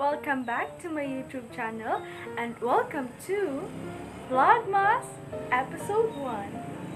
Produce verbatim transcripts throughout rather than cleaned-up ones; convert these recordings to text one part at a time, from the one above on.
welcome back to my YouTube channel and welcome to Vlogmas episode one.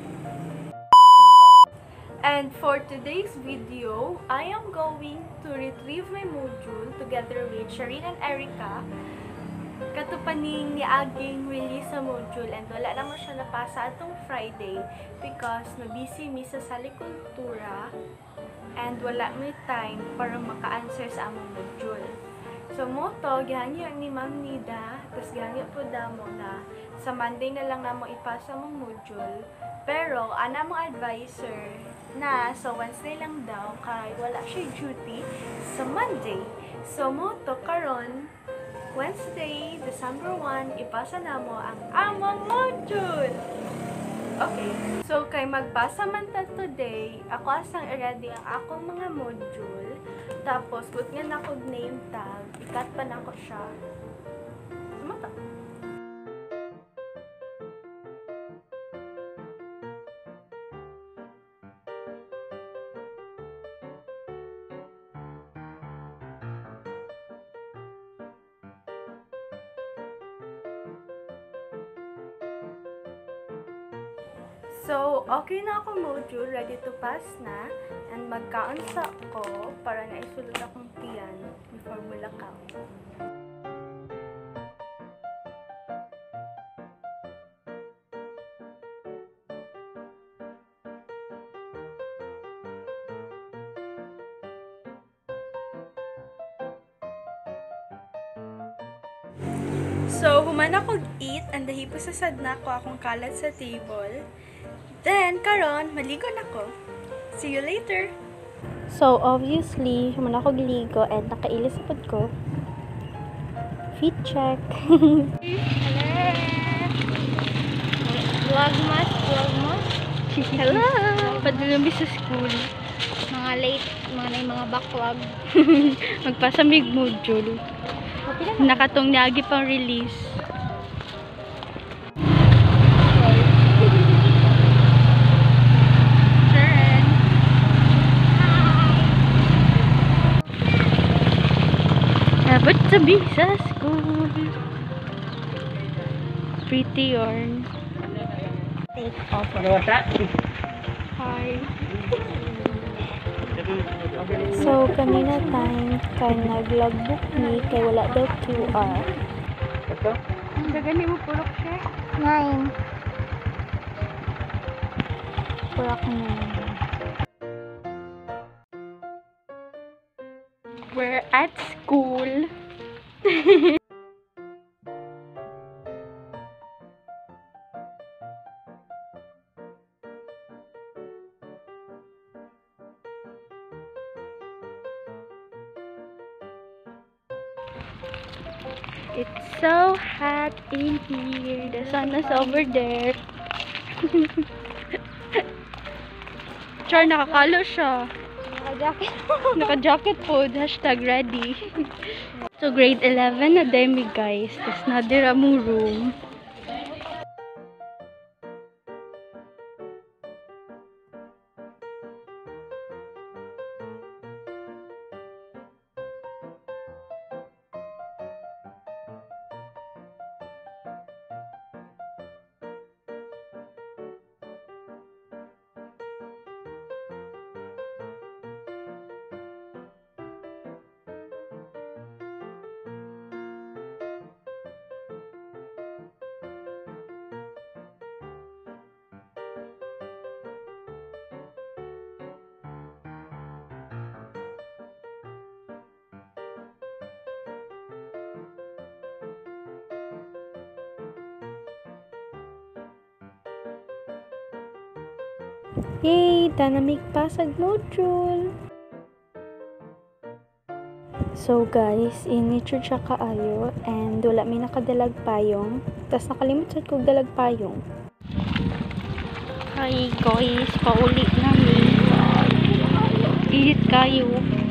And for today's video, I am going to retrieve my module together with Shireen and Erica. Katupaning niaging release sa module and wala naman siya napasa atong Friday because na-busy mi sa salikultura and wala may time para maka-answer sa among module. So mo to, gihanyo ni Ma'am Nida, tapos gihanyo po damo na sa Monday na lang namo ipasa mong module. Pero, ana mong advisor na sa Wednesday lang daw kay wala siya duty sa Monday. So mo to, karon Wednesday, December first, ipasa na mo ang among module! Okay, so kay magbasa man ta today, ako asang i-ready ang akong mga module. Tapos, put nga na kog name tag, ikat pa na ko siya. Sumata. So, okay na ako module, ready to pass na, and magkaunsa ko para na isulod akong tiyan ni formula count. So, human ako eat, and dahipusasad na ko akong kalat sa table. Then, karon, maligo na ko. See you later! So, obviously, human ako ligo and nakailis sa pod ko. Feet check. Hello! Vlogmas, vlogmas. Hello! Padulong sa school. Mga late, mga na mga backlog. Magpasamig module. Nakatong niagi pang release. Dapat sabi sa school. Pretty yarn. Take off. Hi. So, kanina time kay nag-logbook ni kay wala daw Q R. Gagani mo pulok siya? Nine. Purak na. We're at school. It's so hot in here. The sun is over there. Char, nakakalo siya. Naka-jacket. Naka-jacket po. Hashtag ready. So, grade eleven na demi guys. Tapos nadira mo room. Yay! Dynamic pasag module! So guys, in-nature siya kaayo and wala may nakadalag payong. Tapos nakalimot siya kong dalag payong. Hi guys! Pauli namin. Init kayo.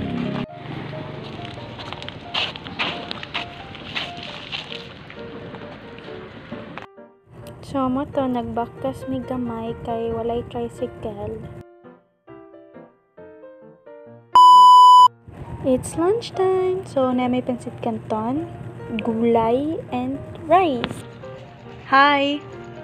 So mo to, nagbaktas mi gamay kay walay tricycle. It's lunchtime, so na may pansit canton, gulay, and rice. Hi!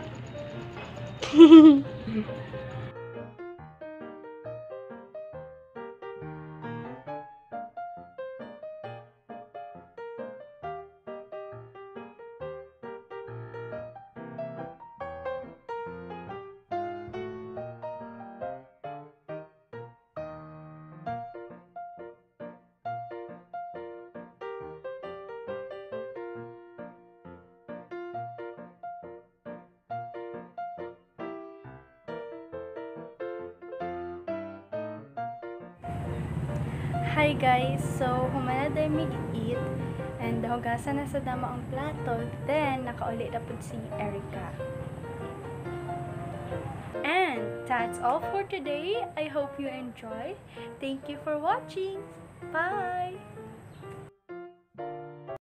Hi guys! So, humana day mig-eat and hugasan na sa dama ang plato. Then, nakaulit na po si Erica. And that's all for today. I hope you enjoy. Thank you for watching. Bye!